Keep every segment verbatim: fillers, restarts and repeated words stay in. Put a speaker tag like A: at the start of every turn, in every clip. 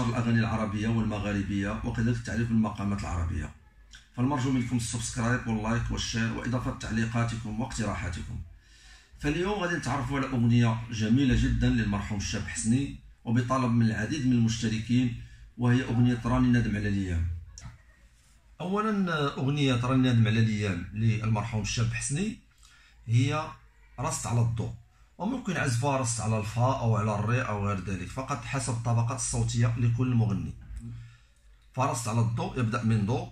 A: نشر الاغاني العربيه والمغاربيه وكذلك التعريف بالمقامات العربيه. فالمرجو منكم السبسكرايب واللايك والشير واضافه تعليقاتكم واقتراحاتكم. فاليوم غادي نتعرفوا على اغنيه جميله جدا للمرحوم الشاب حسني وبطلب من العديد من المشتركين، وهي اغنيه راني نادم على الايام. اولا اغنيه راني نادم على الايام للمرحوم الشاب حسني هي رست على الضوء، وممكن عزفها رست على الفا او على الري او غير ذلك، فقط حسب الطبقات الصوتيه لكل مغني. فرست على الضوء يبدا من ضوء،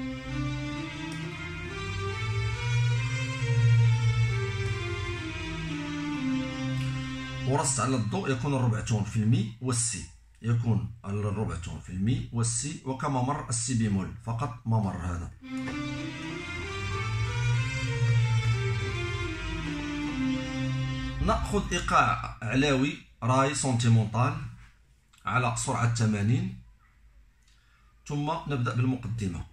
A: ورست على الضوء يكون الربع تون في المي والسي، يكون الربع تون في المي والسي، وكما مر السي بيمول فقط ما مر هذا. نأخذ إيقاع علاوي راي سنتيمونتال على سرعة ثمانين، ثم نبدأ بالمقدمة.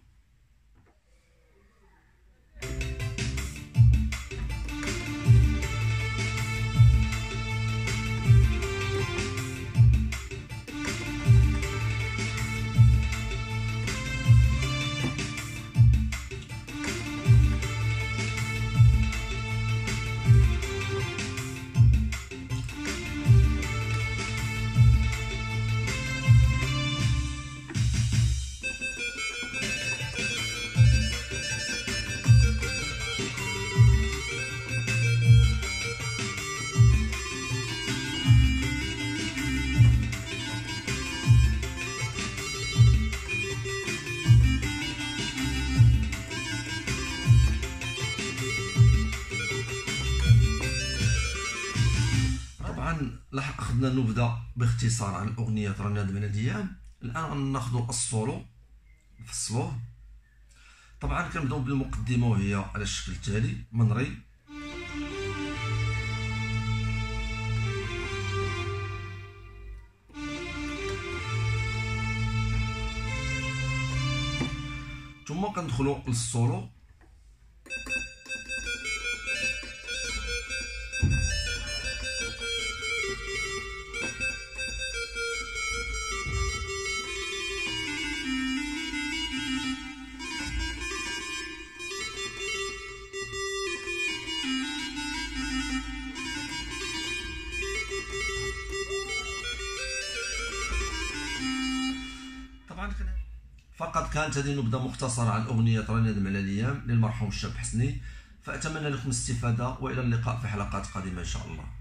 A: لاحق اخذنا نبذه باختصار عن اغنيه راني نادم على الايام. الان ناخذ السولو نفصلوه. طبعا كنبداو بالمقدمه وهي على الشكل التالي: من ري، ثم كندخلوا للسولو، فقط كانت هذه نبذة مختصرة عن أغنية راني نادم على الأيام للمرحوم الشاب حسني. فأتمنى لكم الاستفادة، وإلى اللقاء في حلقات قادمة إن شاء الله.